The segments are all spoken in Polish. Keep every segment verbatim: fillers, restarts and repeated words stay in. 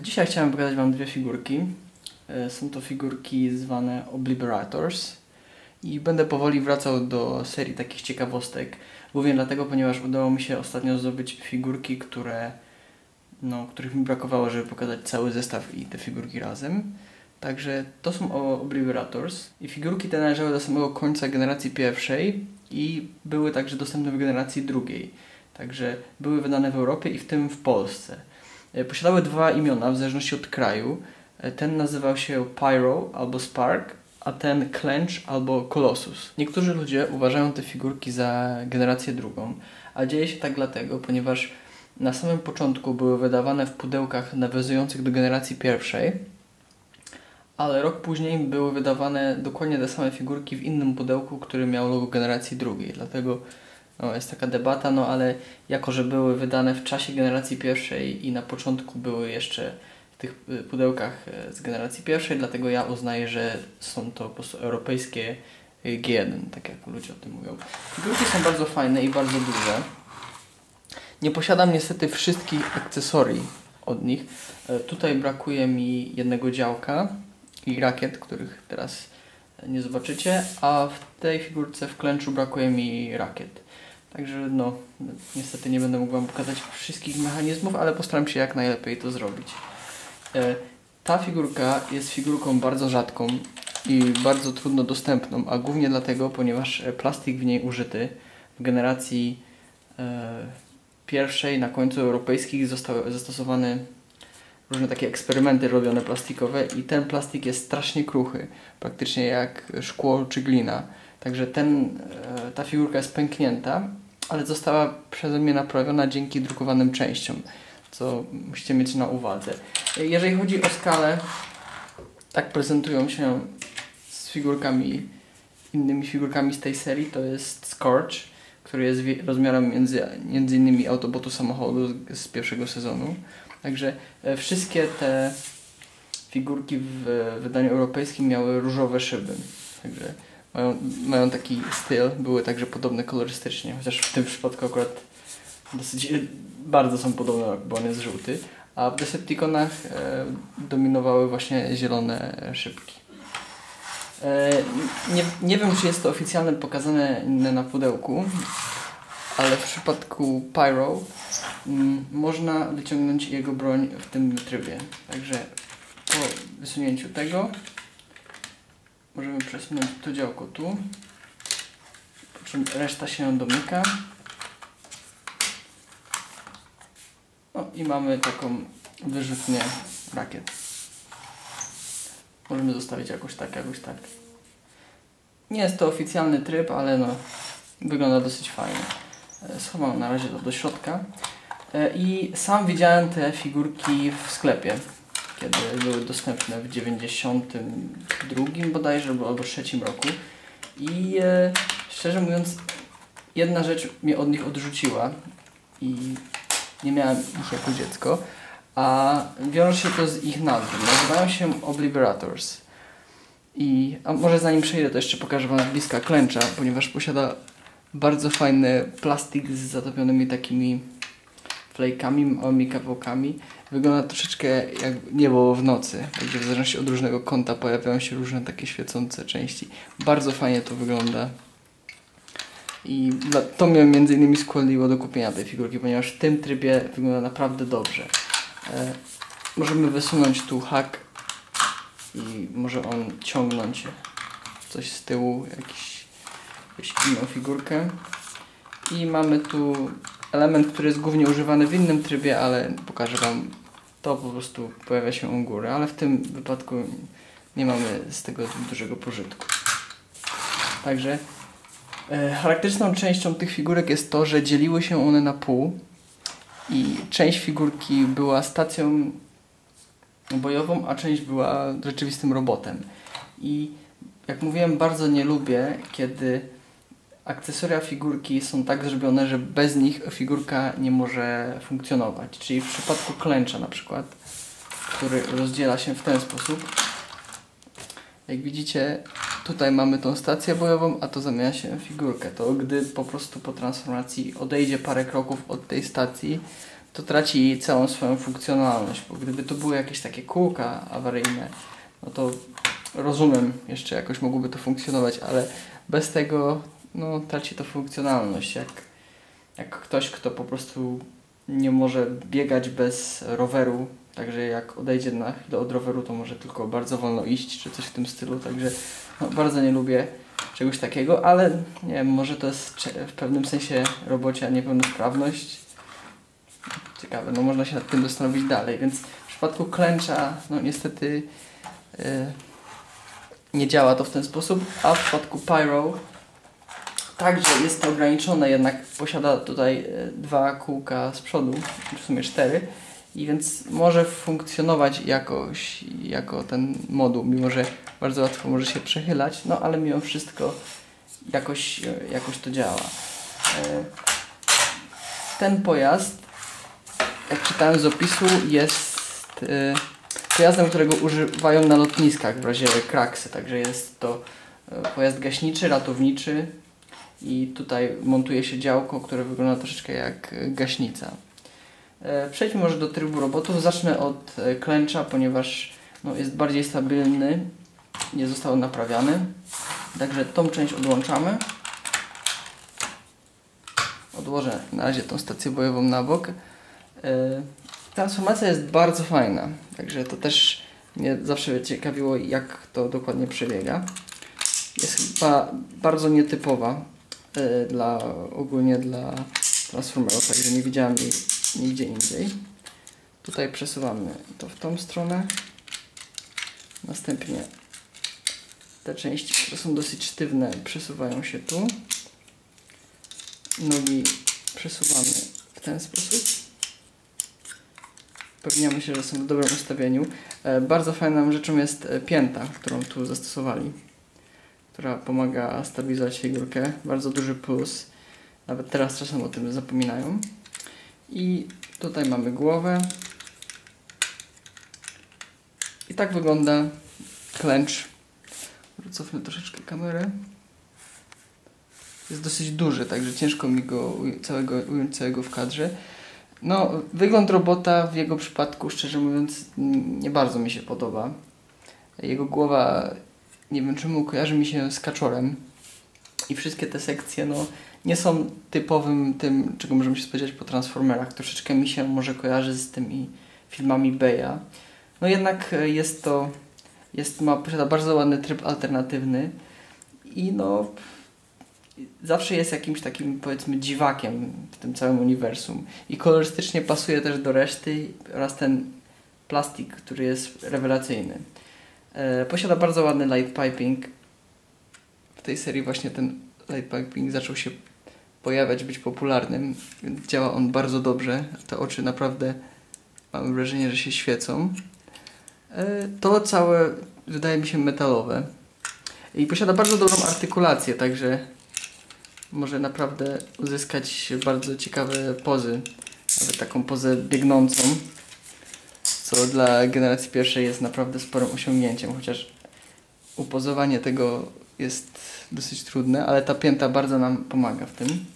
Dzisiaj chciałem pokazać Wam dwie figurki. Są to figurki zwane Obliterators i będę powoli wracał do serii takich ciekawostek. Głównie dlatego, ponieważ udało mi się ostatnio zdobyć figurki, które, no, których mi brakowało, żeby pokazać cały zestaw i te figurki razem. Także to są Obliterators i figurki te należały do samego końca generacji pierwszej i były także dostępne w generacji drugiej. Także były wydane w Europie i w tym w Polsce. Posiadały dwa imiona w zależności od kraju. Ten nazywał się Pyro albo Spark, a ten Clench albo Colossus. Niektórzy ludzie uważają te figurki za generację drugą, a dzieje się tak dlatego, ponieważ na samym początku były wydawane w pudełkach nawiązujących do generacji pierwszej, ale rok później były wydawane dokładnie te same figurki w innym pudełku, który miał logo generacji drugiej. Dlatego no, jest taka debata, no ale jako, że były wydane w czasie generacji pierwszej i na początku były jeszcze w tych pudełkach z generacji pierwszej, dlatego ja uznaję, że są to po prostu europejskie G jeden, tak jak ludzie o tym mówią. Figurki są bardzo fajne i bardzo duże. Nie posiadam niestety wszystkich akcesorii od nich. Tutaj brakuje mi jednego działka i rakiet, których teraz nie zobaczycie, a w tej figurce w Clenchu brakuje mi rakiet. Także no, niestety nie będę mógł Wam pokazać wszystkich mechanizmów, ale postaram się jak najlepiej to zrobić. E, ta figurka jest figurką bardzo rzadką i bardzo trudno dostępną, a głównie dlatego, ponieważ plastik w niej użyty w generacji e, pierwszej na końcu europejskich zostały zastosowane różne takie eksperymenty robione plastikowe i ten plastik jest strasznie kruchy, praktycznie jak szkło czy glina. Także ten, e, ta figurka jest pęknięta, ale została przeze mnie naprawiona dzięki drukowanym częściom, co musicie mieć na uwadze. Jeżeli chodzi o skalę, tak prezentują się z figurkami, innymi figurkami z tej serii, to jest Scorch, który jest rozmiarem między, między innymi Autobotu samochodu z, z pierwszego sezonu. Także e, wszystkie te figurki w wydaniu europejskim miały różowe szyby. Także mają, mają taki styl, były także podobne kolorystycznie, chociaż w tym przypadku akurat dosyć bardzo są podobne, bo on jest żółty. A w Decepticonach e, dominowały właśnie zielone szybki. E, nie, nie wiem, czy jest to oficjalnie pokazane na pudełku, ale w przypadku Pyro m, można wyciągnąć jego broń w tym trybie. Także po wysunięciu tego możemy przesunąć to działko tu, po czym reszta się domyka. No i mamy taką wyrzutnię rakiet. Możemy zostawić jakoś tak, jakoś tak. Nie jest to oficjalny tryb, ale no wygląda dosyć fajnie. Schowam na razie to do środka. I sam widziałem te figurki w sklepie, kiedy były dostępne w dziewięćdziesiątym drugim bodajże, albo trzecim roku. I e, szczerze mówiąc, jedna rzecz mnie od nich odrzuciła i nie miałem ich jako dziecko, a wiąże się to z ich nazwy. Nazywają się Obliterators. I a może zanim przejdę, to jeszcze pokażę Wam z bliska Clencha, ponieważ posiada bardzo fajny plastik z zatopionymi takimi flakami, małymi kawałkami. Wygląda troszeczkę jak niebo w nocy. Także w zależności od różnego kąta pojawiają się różne takie świecące części. Bardzo fajnie to wygląda. I to mnie między innymi skłoniło do kupienia tej figurki, ponieważ w tym trybie wygląda naprawdę dobrze. E, możemy wysunąć tu hak i może on ciągnąć coś z tyłu, jakiś, jakąś inną figurkę. I mamy tu element, który jest głównie używany w innym trybie, ale pokażę Wam, to po prostu pojawia się u góry, ale w tym wypadku nie mamy z tego dużego pożytku. Także e, charakterystyczną częścią tych figurek jest to, że dzieliły się one na pół i część figurki była stacją bojową, a część była rzeczywistym robotem. I jak mówiłem, bardzo nie lubię, kiedy akcesoria figurki są tak zrobione, że bez nich figurka nie może funkcjonować. Czyli w przypadku Clencha na przykład, który rozdziela się w ten sposób. Jak widzicie, tutaj mamy tą stację bojową, a to zamienia się w figurkę. To gdy po prostu po transformacji odejdzie parę kroków od tej stacji, to traci całą swoją funkcjonalność, bo gdyby to były jakieś takie kółka awaryjne, no to rozumiem, jeszcze jakoś mogłoby to funkcjonować, ale bez tego no, traci to funkcjonalność. Jak, jak ktoś, kto po prostu nie może biegać bez roweru, także jak odejdzie na chwilę od roweru, to może tylko bardzo wolno iść, czy coś w tym stylu, także no, bardzo nie lubię czegoś takiego, ale nie wiem, może to jest w pewnym sensie robocia niepełnosprawność. Ciekawe, no można się nad tym zastanowić dalej, więc w przypadku klęcza, no niestety yy, nie działa to w ten sposób, a w przypadku Pyro także jest to ograniczone, jednak posiada tutaj yy, dwa kółka z przodu, w sumie cztery, i więc może funkcjonować jakoś jako ten moduł, mimo że bardzo łatwo może się przechylać, no ale mimo wszystko jakoś, yy, jakoś to działa. Yy, ten pojazd, jak czytałem z opisu, jest y, pojazdem, którego używają na lotniskach w razie kraksy, także jest to y, pojazd gaśniczy, ratowniczy i tutaj montuje się działko, które wygląda troszeczkę jak gaśnica. Y, przejdźmy może do trybu robotów. Zacznę od y, klęcza, ponieważ no, jest bardziej stabilny, nie został naprawiany, także tą część odłączamy. Odłożę na razie tą stację bojową na bok. Transformacja jest bardzo fajna, także to też mnie zawsze ciekawiło, jak to dokładnie przebiega. Jest chyba bardzo nietypowa y, dla, ogólnie dla Transformerów, także nie widziałem jej nigdzie indziej. Tutaj przesuwamy to w tą stronę. Następnie te części, które są dosyć sztywne, przesuwają się tu. Nogi przesuwamy w ten sposób. Upewniamy się, że są w dobrym ustawieniu. E, bardzo fajną rzeczą jest pięta, którą tu zastosowali, która pomaga stabilizować figurkę. Bardzo duży plus. Nawet teraz czasem o tym zapominają. I tutaj mamy głowę. I tak wygląda klęcz. Cofnę troszeczkę kamerę. Jest dosyć duży, także ciężko mi go całego, ująć całego w kadrze. No, wygląd robota w jego przypadku, szczerze mówiąc, nie bardzo mi się podoba. Jego głowa, nie wiem czemu, kojarzy mi się z kaczorem. I wszystkie te sekcje, no, nie są typowym tym, czego możemy się spodziewać po Transformerach. Troszeczkę mi się może kojarzy z tymi filmami Beya. No jednak jest to, jest, ma, posiada bardzo ładny tryb alternatywny i no... zawsze jest jakimś takim, powiedzmy, dziwakiem w tym całym uniwersum. I kolorystycznie pasuje też do reszty oraz ten plastik, który jest rewelacyjny. E, posiada bardzo ładny light piping. W tej serii właśnie ten light piping zaczął się pojawiać, być popularnym, więc działa on bardzo dobrze. Te oczy naprawdę, mam wrażenie, że się świecą. E, to całe wydaje mi się metalowe. I posiada bardzo dobrą artykulację, także może naprawdę uzyskać bardzo ciekawe pozy, nawet taką pozę biegnącą, co dla generacji pierwszej jest naprawdę sporym osiągnięciem, chociaż upozowanie tego jest dosyć trudne, ale ta pięta bardzo nam pomaga w tym.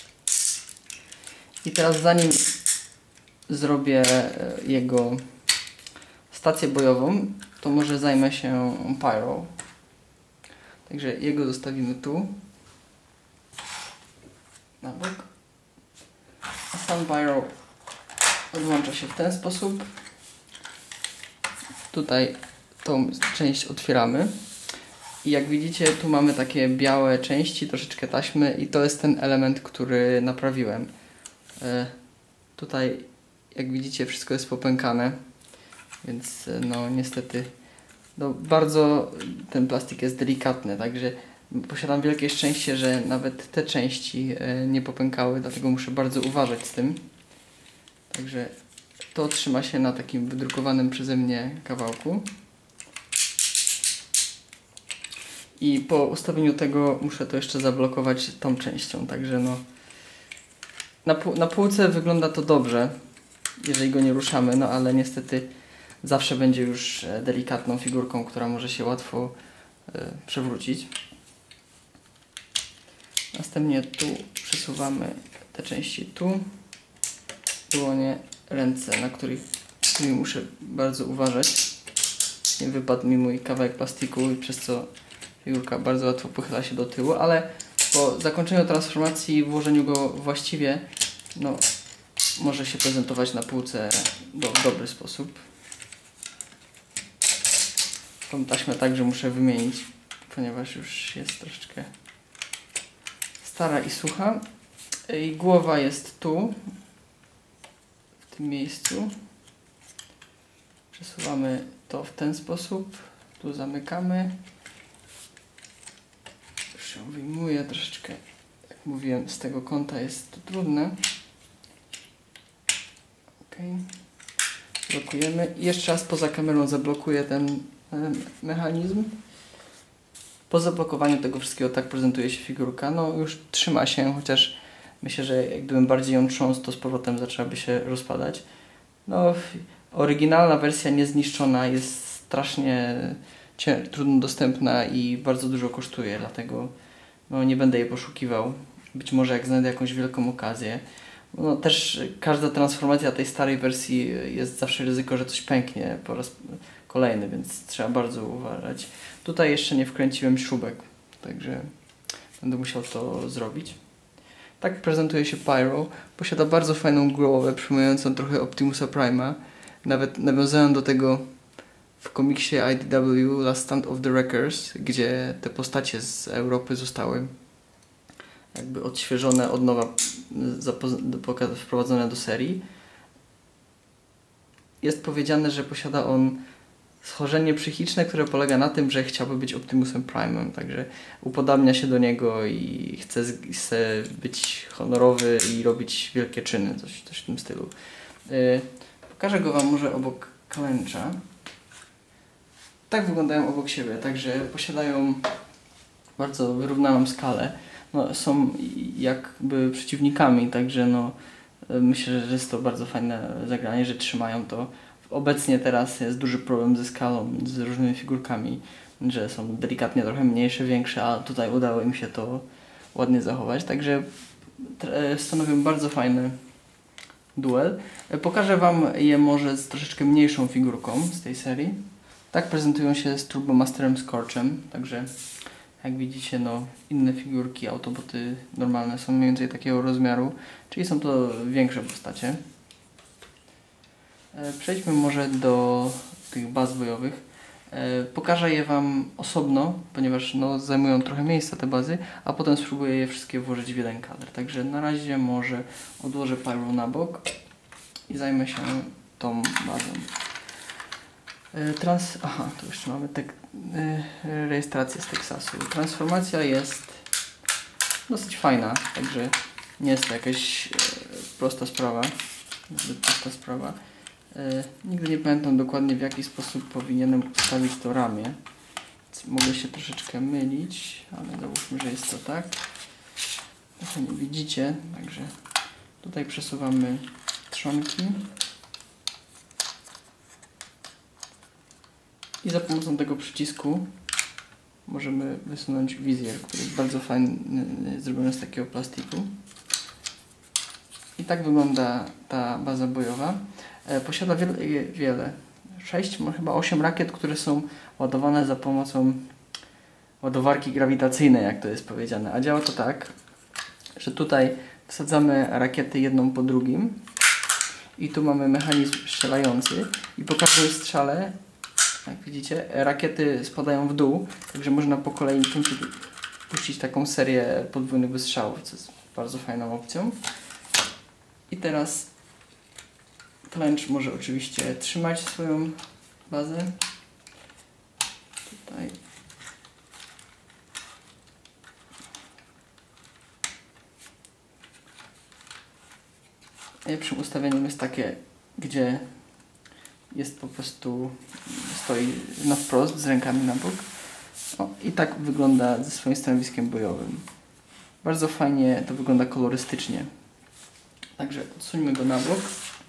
I teraz zanim zrobię jego stację bojową, to może zajmę się Pyro. Także jego zostawimy tu na bok. A sam Pyro odłącza się w ten sposób. Tutaj tą część otwieramy. I jak widzicie, tu mamy takie białe części, troszeczkę taśmy i to jest ten element, który naprawiłem. E, tutaj, jak widzicie, wszystko jest popękane, więc no niestety no, bardzo ten plastik jest delikatny, także posiadam wielkie szczęście, że nawet te części e, nie popękały, dlatego muszę bardzo uważać z tym. Także to trzyma się na takim wydrukowanym przeze mnie kawałku. I po ustawieniu tego muszę to jeszcze zablokować tą częścią, także no na, pół, na półce wygląda to dobrze, jeżeli go nie ruszamy, no ale niestety zawsze będzie już delikatną figurką, która może się łatwo y, przewrócić. Następnie tu przesuwamy te części tu, dłonie ręce, na których, którymi muszę bardzo uważać. Nie wypadł mi mój kawałek plastiku, i przez co figurka bardzo łatwo pochyla się do tyłu, ale po zakończeniu transformacji, włożeniu go właściwie, no, może się prezentować na półce do, w dobry sposób. Tą taśmę także muszę wymienić, ponieważ już jest troszeczkę stara i sucha. I głowa jest tu, w tym miejscu. Przesuwamy to w ten sposób. Tu zamykamy. Już ją wyjmuję troszeczkę. Jak mówiłem, z tego kąta jest to trudne. Ok. Blokujemy. I jeszcze raz poza kamerą zablokuję ten mechanizm. Po zablokowaniu tego wszystkiego tak prezentuje się figurka. No już trzyma się, chociaż myślę, że gdybym bardziej ją trząsł, to z powrotem zaczęłaby się rozpadać. No, oryginalna wersja niezniszczona jest strasznie trudno dostępna i bardzo dużo kosztuje, dlatego no, nie będę jej poszukiwał. Być może jak znajdę jakąś wielką okazję. No, też każda transformacja tej starej wersji jest zawsze ryzyko, że coś pęknie po raz kolejny, więc trzeba bardzo uważać. Tutaj jeszcze nie wkręciłem śrubek, także będę musiał to zrobić. Tak prezentuje się Pyro. Posiada bardzo fajną głowę, przypominającą trochę Optimusa Prime'a. Nawet nawiązałem do tego w komiksie I D W Last Stand of the Wreckers, gdzie te postacie z Europy zostały jakby odświeżone, od nowa wprowadzone do serii. Jest powiedziane, że posiada on schorzenie psychiczne, które polega na tym, że chciałby być Optimusem Prime'em, także upodabnia się do niego i chce, chce być honorowy i robić wielkie czyny, coś, coś w tym stylu. Yy, pokażę go Wam może obok Klęcza. Tak wyglądają obok siebie, także posiadają bardzo wyrównaną skalę. No, są jakby przeciwnikami, także no, myślę, że jest to bardzo fajne zagranie, że trzymają to. Obecnie teraz jest duży problem ze skalą, z różnymi figurkami, że są delikatnie trochę mniejsze, większe, a tutaj udało im się to ładnie zachować, także stanowią bardzo fajny duel. Pokażę Wam je może z troszeczkę mniejszą figurką z tej serii. Tak prezentują się z Turbomasterem Scorchem, także jak widzicie, no, inne figurki, autoboty normalne są mniej więcej takiego rozmiaru, czyli są to większe postacie. Przejdźmy może do tych baz bojowych. Pokażę je Wam osobno, ponieważ no, zajmują trochę miejsca te bazy, a potem spróbuję je wszystkie włożyć w jeden kadr. Także na razie może odłożę Pyro na bok i zajmę się tą bazą. Trans... Aha, tu jeszcze mamy te... rejestrację z Teksasu. Transformacja jest dosyć fajna, także nie jest to jakaś prosta sprawa. Zbyt prosta sprawa. Nigdy nie pamiętam dokładnie, w jaki sposób powinienem ustawić to ramię. Mogę się troszeczkę mylić, ale załóżmy, że jest to tak. Trochę nie widzicie, także tutaj przesuwamy trzonki. I za pomocą tego przycisku możemy wysunąć wizjer, który jest bardzo fajny, zrobiony z takiego plastiku. I tak wygląda ta baza bojowa. Posiada wiele, wiele sześć, chyba osiem rakiet, które są ładowane za pomocą ładowarki grawitacyjnej, jak to jest powiedziane. A działa to tak, że tutaj wsadzamy rakiety jedną po drugim i tu mamy mechanizm strzelający i po każdej strzale, jak widzicie, rakiety spadają w dół, także można po kolei puścić taką serię podwójnych wystrzałów, co jest bardzo fajną opcją. I teraz Klęcz może oczywiście trzymać swoją bazę. Tutaj. Najlepszym ustawieniem jest takie, gdzie jest po prostu, stoi na wprost z rękami na bok. O, i tak wygląda ze swoim stanowiskiem bojowym. Bardzo fajnie to wygląda kolorystycznie. Także odsuńmy go na bok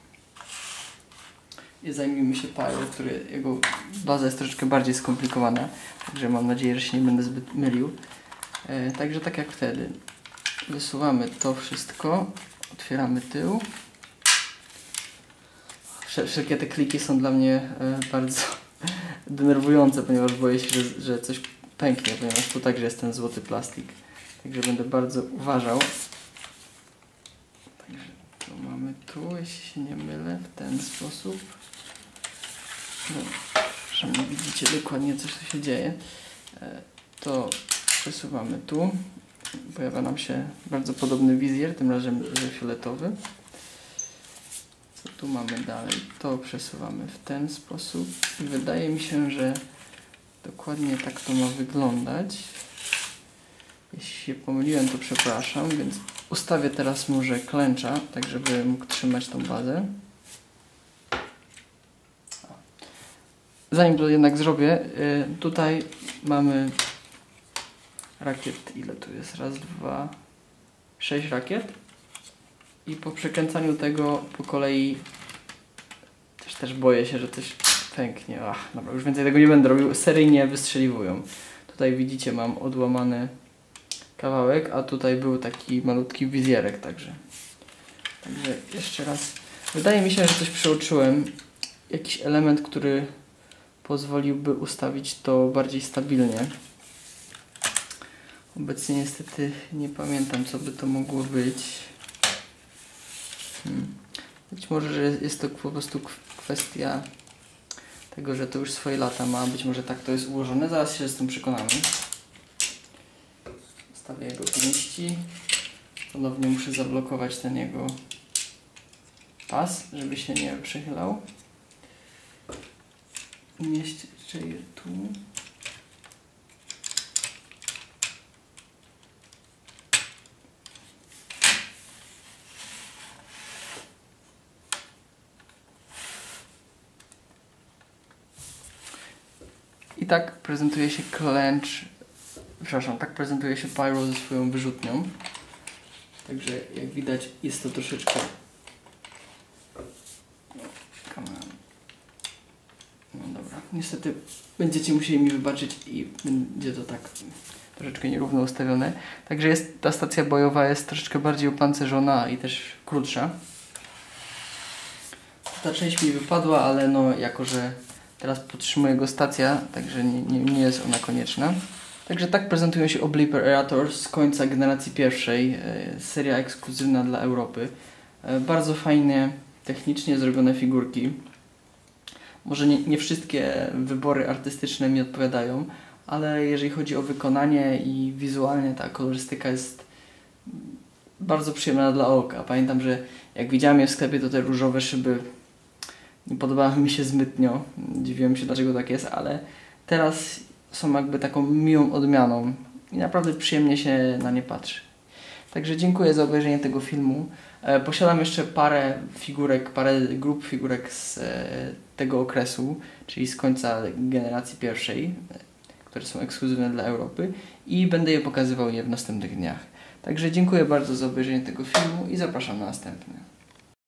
i zajmijmy się Pyro, który jego baza jest troszeczkę bardziej skomplikowana, także mam nadzieję, że się nie będę zbyt mylił. E, także tak jak wtedy wysuwamy to wszystko, otwieramy tył wszelkie te kliki są dla mnie e, bardzo denerwujące, ponieważ boję się, że, że coś pęknie, ponieważ tu także jest ten złoty plastik. Także będę bardzo uważał. Także to mamy tu, jeśli się nie mylę, w ten sposób. No, że nie widzicie dokładnie, co tu się dzieje. E, to przesuwamy tu. Pojawia nam się bardzo podobny wizjer, tym razem że fioletowy. Co tu mamy dalej? To przesuwamy w ten sposób i wydaje mi się, że dokładnie tak to ma wyglądać. Jeśli się pomyliłem, to przepraszam, więc ustawię teraz może klęcza, tak żeby mógł trzymać tą bazę. Zanim to jednak zrobię, tutaj mamy rakiet, ile tu jest? Raz, dwa, sześć rakiet. I po przekręcaniu tego po kolei też, też boję się, że coś pęknie. Ach, dobra, już więcej tego nie będę robił. Seryjnie wystrzeliwują. Tutaj widzicie, mam odłamany kawałek, a tutaj był taki malutki wizjerek także. Także jeszcze raz. Wydaje mi się, że coś przeoczyłem. Jakiś element, który pozwoliłby ustawić to bardziej stabilnie. Obecnie niestety nie pamiętam, co by to mogło być. Hmm. Być może, że jest to po prostu kwestia tego, że to już swoje lata ma. Być może tak to jest ułożone. Zaraz się z tym przekonamy. Stawię jego pięści. Ponownie muszę zablokować ten jego pas, żeby się nie przechylał. Umieszczę je tu. I tak prezentuje się Clench, przepraszam, tak prezentuje się Pyro ze swoją wyrzutnią. Także jak widać jest to troszeczkę... No dobra, niestety będziecie musieli mi wybaczyć i będzie to tak troszeczkę nierówno ustawione. Także jest, ta stacja bojowa jest troszeczkę bardziej opancerzona i też krótsza. Ta część mi wypadła, ale no jako, że teraz podtrzymuje go stacja, także nie, nie, nie jest ona konieczna. Także tak prezentują się Obliterator z końca generacji pierwszej. E, seria ekskluzywna dla Europy. E, bardzo fajnie, technicznie zrobione figurki. Może nie, nie wszystkie wybory artystyczne mi odpowiadają, ale jeżeli chodzi o wykonanie i wizualnie, ta kolorystyka jest bardzo przyjemna dla oka. Pamiętam, że jak widziałem je w sklepie, to te różowe szyby nie podobały mi się zbytnio. Dziwiłem się, dlaczego tak jest, ale teraz są jakby taką miłą odmianą i naprawdę przyjemnie się na nie patrzy. Także dziękuję za obejrzenie tego filmu. E, posiadam jeszcze parę figurek, parę grup figurek z e, tego okresu, czyli z końca generacji pierwszej, e, które są ekskluzywne dla Europy i będę je pokazywał je w następnych dniach. Także dziękuję bardzo za obejrzenie tego filmu i zapraszam na następny.